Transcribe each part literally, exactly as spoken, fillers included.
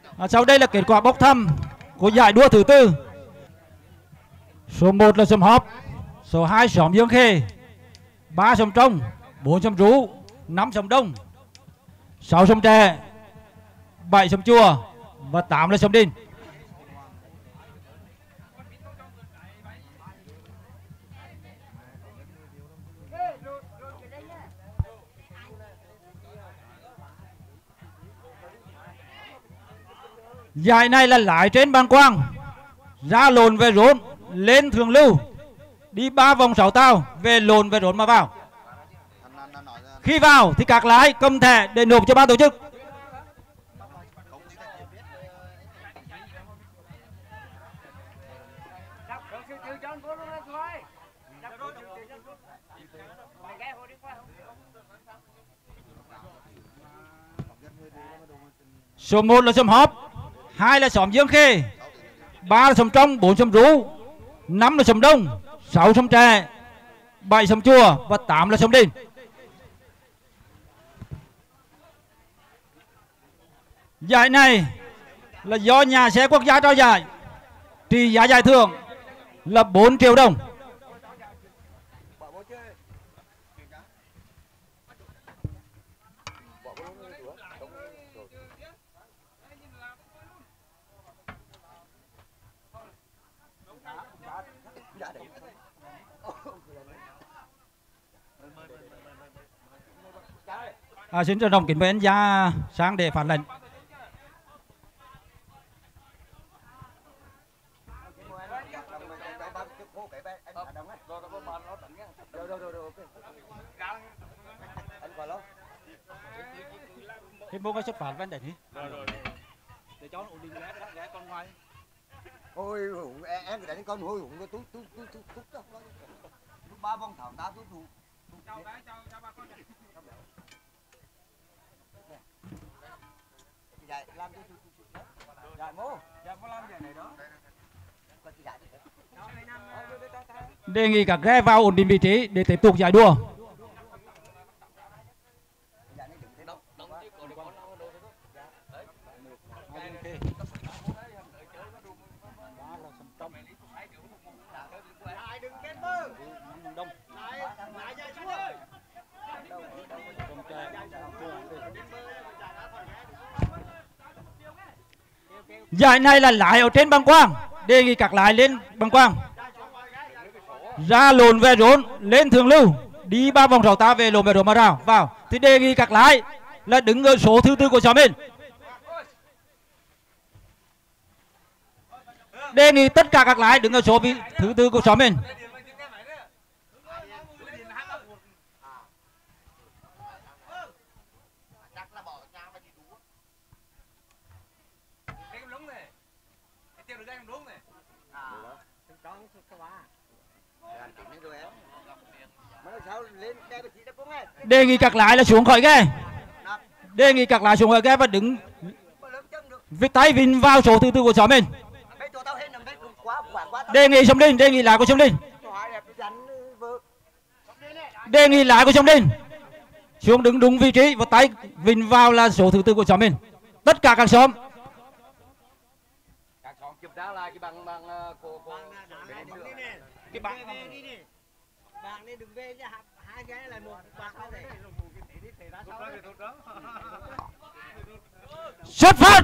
À, sau đây là kết quả bốc thăm của giải đua thứ tư. Số một là Sầm Hóp, số hai xóm Dương Khê, ba Sầm Trông, bốn Sầm Rú, năm Sầm Đông, sáu Sầm Tre, bảy Sầm Chùa và tám là Sầm Đinh. Giải này là lái trên băng quang, ra lồn về rốn, lên thường lưu, đi ba vòng sáu tàu, về lồn về rốn mà vào. Khi vào thì các lái cầm thẻ để nộp cho ban tổ chức. Số một là Sầm Hóp, hai là xóm Dương Khê, ba là Sầm Trong, bốn Sầm Rú, năm là Sầm Đông, sáu Sầm Tre, bảy Sầm Chùa và tám là Sầm Đinh. Giải này là do nhà xe quốc gia trao giải, trị giá giải thưởng là bốn triệu đồng. À, xin trân trọng kính mời anh Gia sang để phản lệnh. Thế bố có xuất phạt vấn đề gì? Để cháu ổn định ghé ghé con ngoài. Ôi em cái đánh con hôi hùng nó tút tút tút tút tút tút ba vòng thảo ta tút tút. Chào bé chào chào bà con. Dạ làm cho dạ mô dạ có làm giải này đó. Đề nghị các ghe vào ổn định vị trí để tiếp tục giải đua. Giải này là lái ở trên băng quang, đề nghị các lái lên băng quang, ra lồn về rốn, lên thường lưu, đi ba vòng sáu ta về lồn về rốn mà rào vào. Thì đề nghị các lái là đứng ở số thứ tư của xóm mình. Đề nghị tất cả các lái đứng ở số vị thứ tư của xóm mình. Đề nghị các lái là xuống khỏi ghe. Đề nghị các lái xuống khỏi ghe và đứng với tay vịn vào số thứ tư của xóm mình. Đề nghị Sầm Đinh, đề nghị lái của Sầm Đinh. Đề nghị lái của Sầm Đinh xuống đứng đúng vị trí và tay vịn vào là số thứ tư của xóm mình. Tất cả các xóm. Các xóm kiểm tra lại cái bằng bằng của của cái bằng bằng này đừng về nha, hai cái là một bằng này. Xuất phát.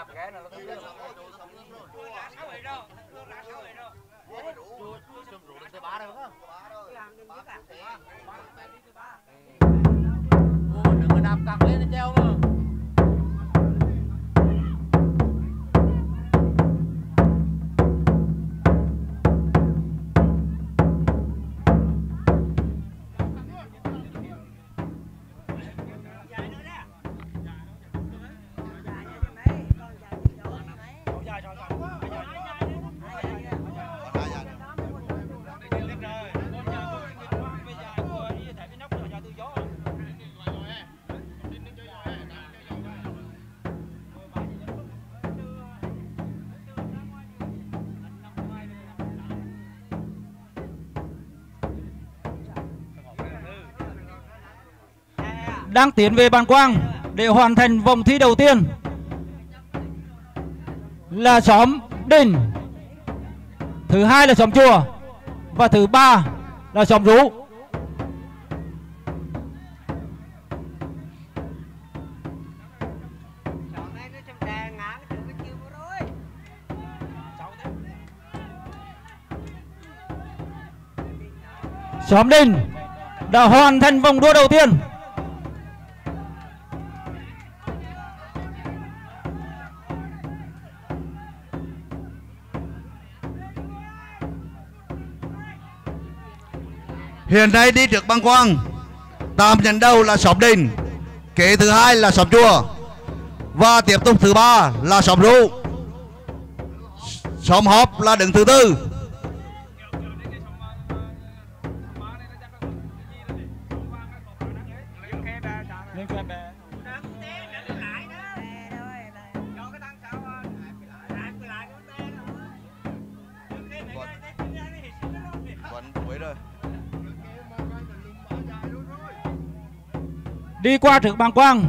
Đừng có đạp cẳng lên treo mà. Đang tiến về bàn quang để hoàn thành vòng thi đầu tiên là xóm Đình, thứ hai là xóm Chùa và thứ ba là xóm Rú. Xóm Đình đã hoàn thành vòng đua đầu tiên. Hiện nay đi trước băng quang, tạm nhận đầu là xóm Đình, kế thứ hai là xóm Chùa và tiếp tục thứ ba là xóm Rú. Xóm Hóp là đứng thứ tư. Đi qua trước bàng quang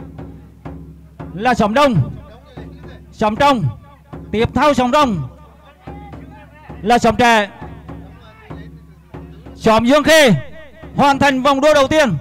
là xóm Đông, xóm Trong, tiếp theo xóm Đông là xóm Trẻ, xóm Dương Khê hoàn thành vòng đua đầu tiên.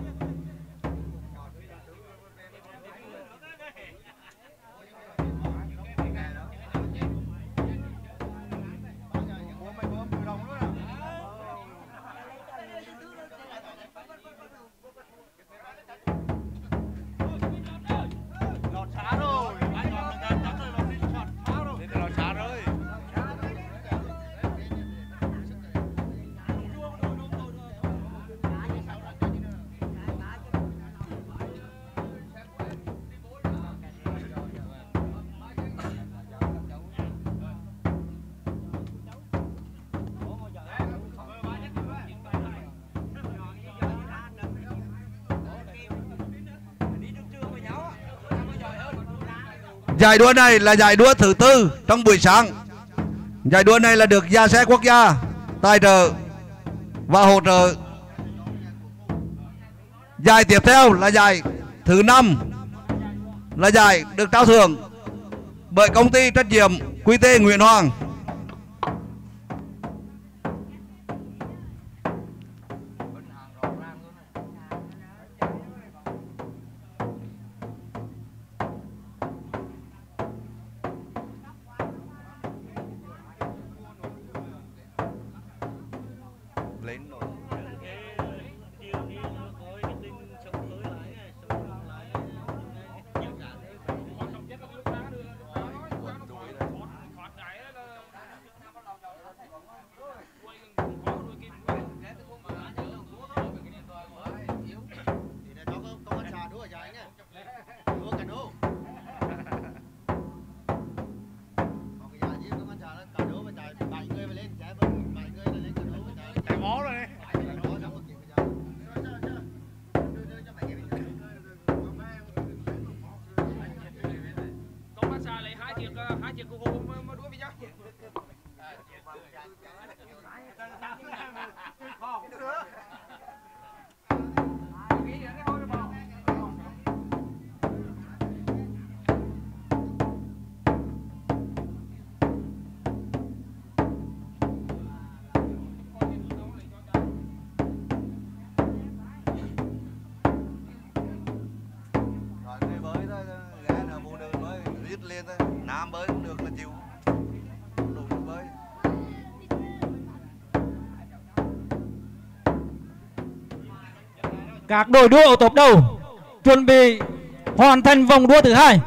Giải đua này là giải đua thứ tư trong buổi sáng. Giải đua này là được nhà xe quốc gia tài trợ và hỗ trợ. Giải tiếp theo là giải thứ năm, là giải được trao thưởng bởi công ty trách nhiệm quy tê Nguyễn Hoàng. Lên thôi. Nam bơi không được là chịu. Đủ bơi. Các đội đua ở top đầu chuẩn bị hoàn thành vòng đua thứ hai.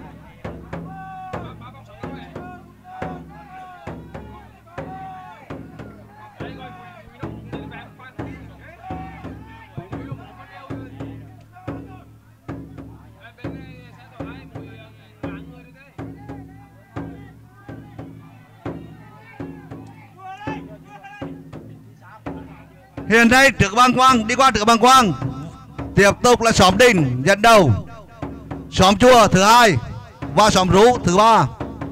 Hiện nay trước băng quang, đi qua trước băng quang, tiếp tục là xóm Đình dẫn đầu, xóm Chùa thứ hai và xóm Rú thứ ba.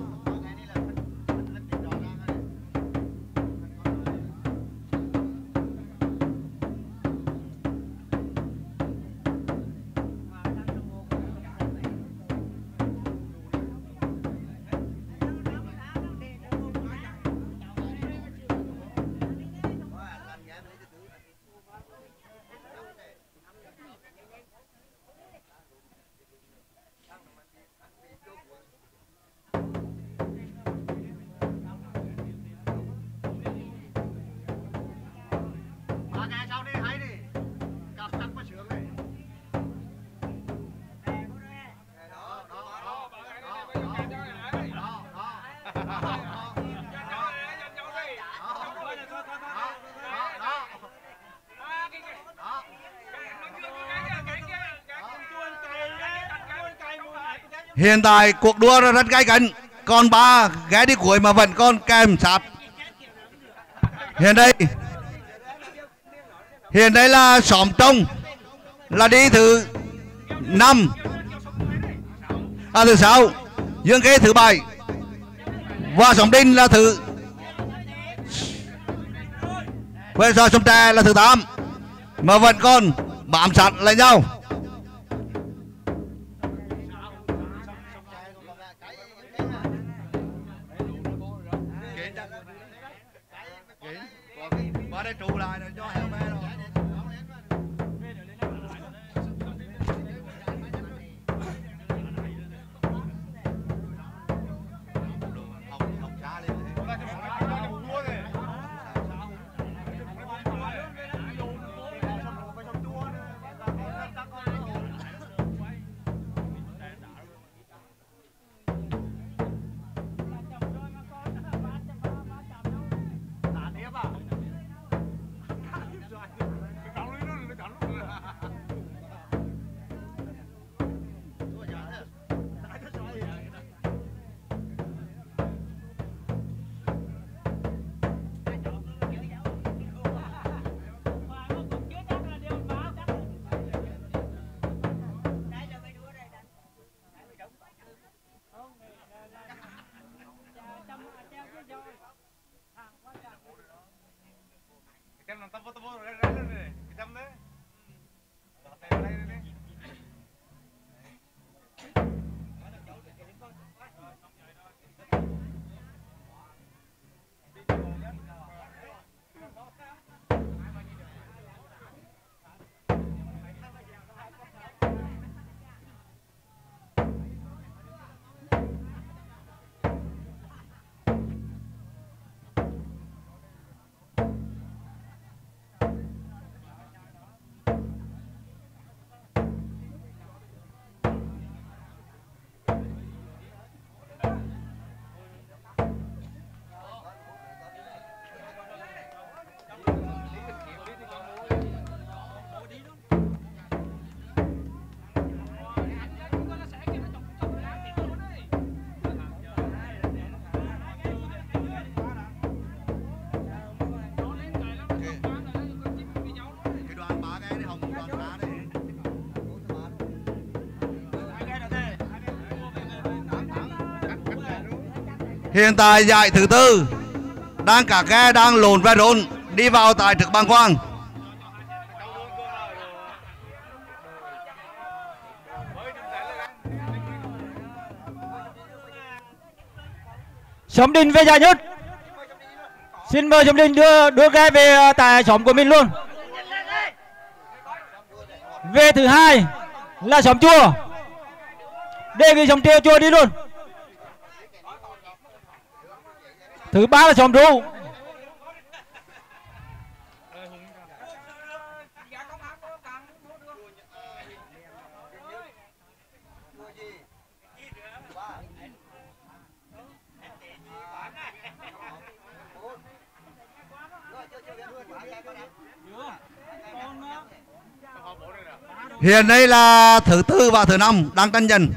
Hiện tại cuộc đua rất gay cấn, còn ba ghé đi cuối mà vẫn còn kèm sát. Hiện đây hiện đây là xóm Trông là đi thứ năm, à thứ sáu, Dương Khê thứ bảy và xóm Đinh là thứ quê do xóm Tre là thứ tám, mà vẫn còn bám sát lại nhau. Hiện tại giải thứ tư đang cả ghe đang lồn ve rốn đi vào tại trực băng quang. Xóm Đình về giải nhất. Xin mời xóm Đình đưa đưa ghe về tại xóm của mình luôn. Về thứ hai là xóm Chùa. Đề nghị xóm Chùa Chùa đi luôn. Thứ ba là xóm ru. Hiện nay là thứ tư và thứ năm đang tranh giành.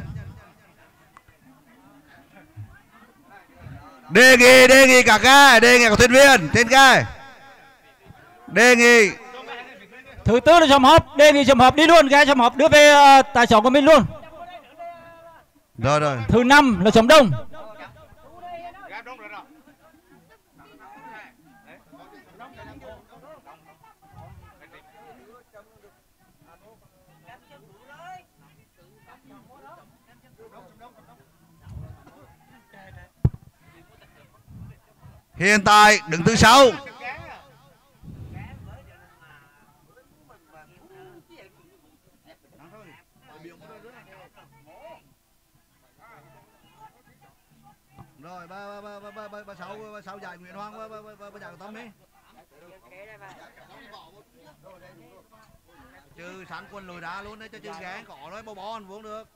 Đề nghị đề nghị các ghe, đề nghị các thuyền viên trên ghe. Đề nghị Thứ tư là xóm họp, đề nghị xóm họp đi luôn, ghe xóm họp đưa về uh, tại xóm của mình luôn. Rồi rồi. Thứ năm là xóm đông. Hiện tại đứng thứ sáu. Rồi ba ba ba ba ba ba sáu ba sáu giải Nguyễn Hoàng ba ba ba ba giải Tâm đi. Chứ sáng quân lùi ra luôn đấy cho chứ ghé cỏ nói bao bò vốn được.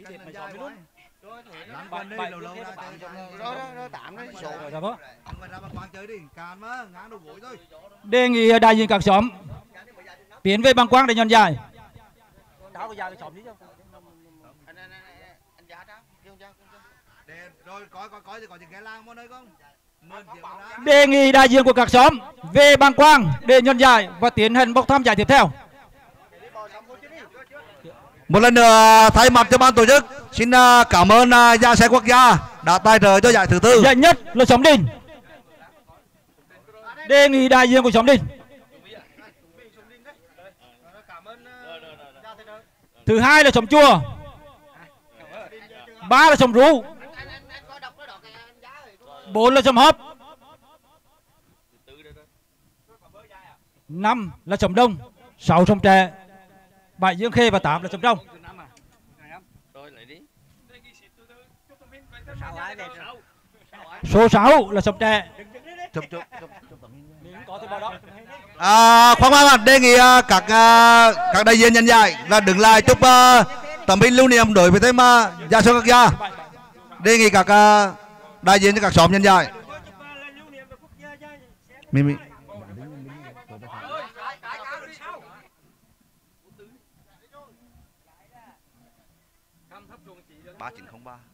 Lăn quần đi lâu lâu ra Rồi rồi tạm đấy. Dạ vâng. Quần ra bằng quang chơi đi, càn mà ngáng đầu gối thôi. Đề nghị đại diện các xóm tiến về bằng quang để nhận giải. Rồi coi coi coi thì có những cái lang món đây không? Đề nghị đại diện của các xóm về bằng quang để nhận giải và tiến hành bốc thăm giải tiếp theo. Một lần nữa thay mặt cho ban tổ chức xin cảm ơn Gia Xe Quốc gia đã tài trợ cho giải thứ tư. Giải nhất là xóm Đình. Đề nghị đại diện của xóm Đình. Thứ hai là xóm Chùa. Ba là xóm Rú. Bốn là xóm Hấp. Năm là xóm Đông. Sáu xóm Trẻ. Bảy Dương Khê và tám là xóm Trong. Số sáu là xóm Trẻ. À, khoan khoan đề nghị uh, các uh, các đại diện nhận giải là đứng lại chúc uh, tấm hình lưu niệm đối với thêm uh, Gia Xuân Quốc gia. Đề nghị các uh, đại diện cho các xóm nhận giải. Mimi. ba chín không ba.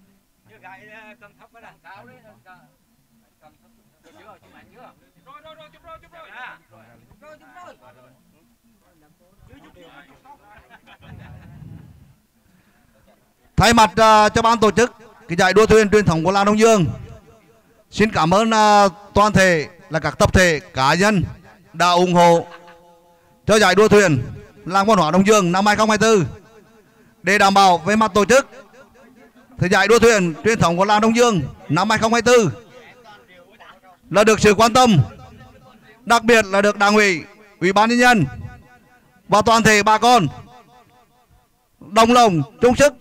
Thay mặt uh, cho ban tổ chức cái giải đua thuyền truyền thống của làng Đông Dương, xin cảm ơn uh, toàn thể là các tập thể cá nhân đã ủng hộ cho giải đua thuyền làng văn hóa Đông Dương năm hai không hai tư. Để đảm bảo về mặt tổ chức thì giải đua thuyền truyền thống của làng Đông Dương năm hai không hai tư là được sự quan tâm, đặc biệt là được Đảng ủy, Ủy ban nhân dân và toàn thể bà con đồng lòng chung sức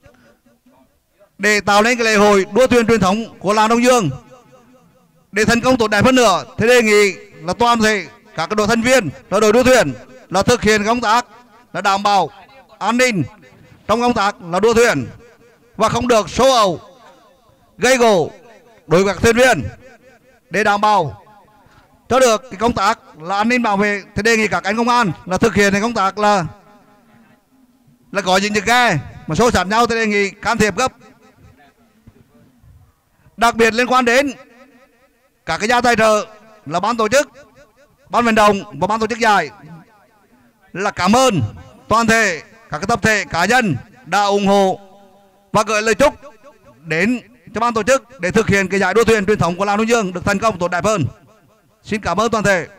để tạo nên cái lễ hội đua thuyền truyền thống của làng Đông Dương để thành công tốt đẹp hơn nữa. Thế đề nghị là toàn thể các đội thành viên là đội đua thuyền là thực hiện công tác là đảm bảo an ninh trong công tác là đua thuyền và không được xô ẩu gây gổ đối với các thuyền viên để đảm bảo cho được cái công tác là an ninh bảo vệ. Thế đề nghị các anh công an là thực hiện cái công tác là là có những chiếc ghe mà xô xát nhau, thì đề nghị can thiệp gấp. Đặc biệt liên quan đến các cái gia tài trợ là ban tổ chức, ban vận động và ban tổ chức giải là cảm ơn toàn thể các cái tập thể cá nhân đã ủng hộ và gửi lời chúc đến cho ban tổ chức để thực hiện cái giải đua thuyền truyền thống của làng Đông Dương được thành công tốt đẹp hơn. Xin cảm ơn toàn thể.